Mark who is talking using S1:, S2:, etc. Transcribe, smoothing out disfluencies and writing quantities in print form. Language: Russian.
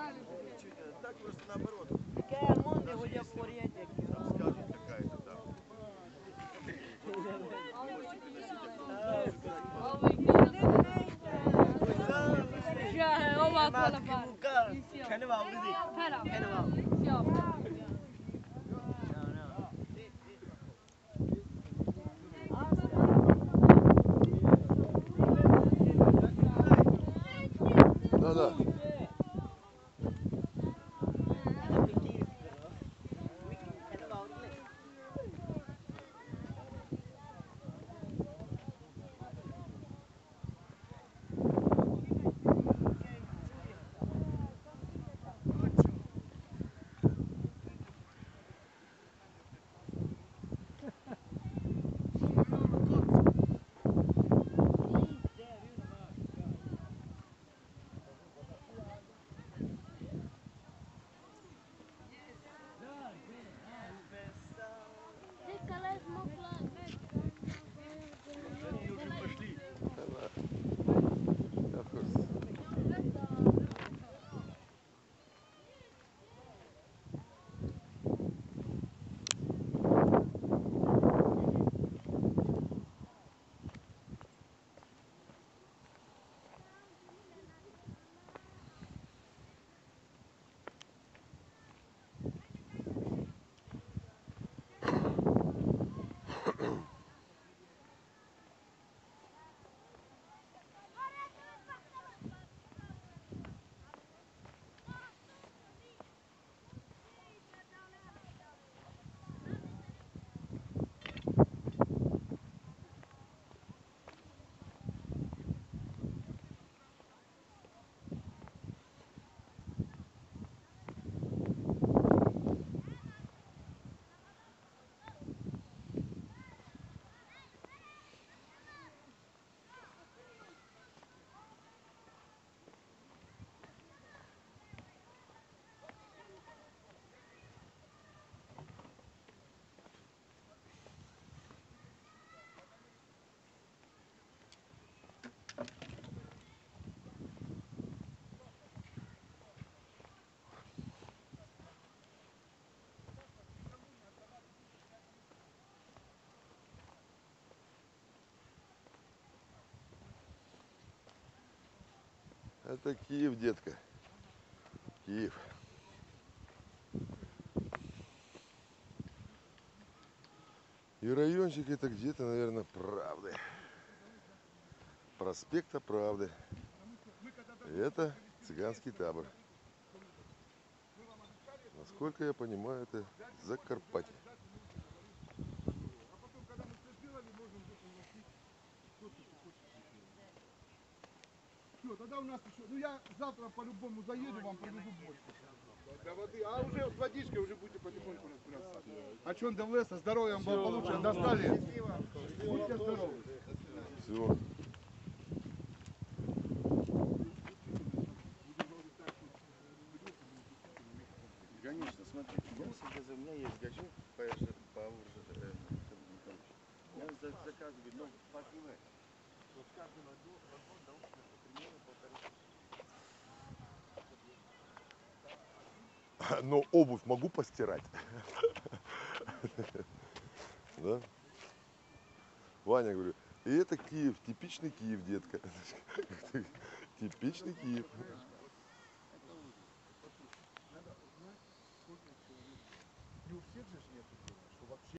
S1: Так просто наоборот.
S2: Кермонde, hogy akkor jegyek.
S1: Скажут какая-то там.
S2: Hova kolla
S3: Kan det vara ordentligt?
S2: Pera.
S3: Kan det vara?
S2: Ja.
S4: Да-да.
S1: Они уже пошли.
S4: Это Киев, детка. Киев. И райончик это где-то, наверное, Правды. Проспекта Правды. И это цыганский табор. Насколько я понимаю, это Закарпатье.
S5: Все, тогда у нас еще. Ну я завтра по-любому заеду, вам привезу бочку. Для воды. А уже с водичкой уже будете потихоньку разбираться. А что, до леса, здоровья вам благополучия. Достали? Будьте здоровы.
S4: Все.
S1: Конечно, смотрите, я всегда, у меня есть гаджет по РЖД. Я заказываю, но пожелать. Вот каждый вагон должен примерно 1500.
S4: Но обувь могу постирать. Да? Ваня, говорю, и это Киев, типичный Киев, детка. Типичный Киев.